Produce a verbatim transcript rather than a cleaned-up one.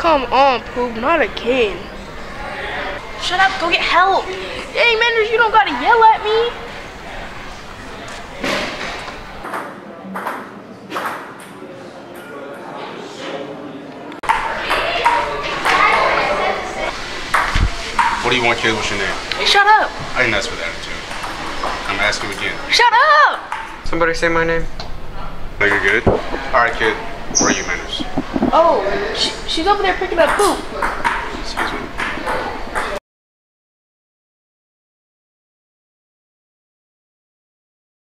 Come on, Poop, not again. Shut up, go get help. Hey, Manners, you don't gotta yell at me. What do you want, kid? What's your name? Hey, shut up. I didn't ask for that attitude. I'm asking again. Shut up. Somebody say my name. No, you're good? All right, kid. Where are you, Manners? Oh, she, she's over there picking up poop.